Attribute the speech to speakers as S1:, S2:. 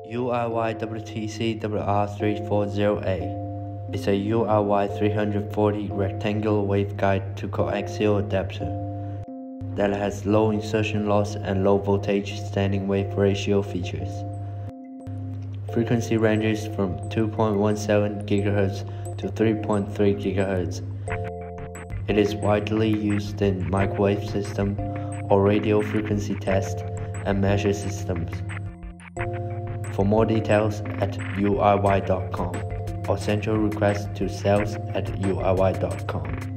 S1: UIY WR340A is a UIY340 rectangular waveguide to coaxial adapter that has low insertion loss and low voltage standing wave ratio features. Frequency ranges from 2.17 GHz to 3.3 GHz. It is widely used in microwave system or radio frequency test and measure systems. For more details at UIY.com or send your request to sales@UIY.com.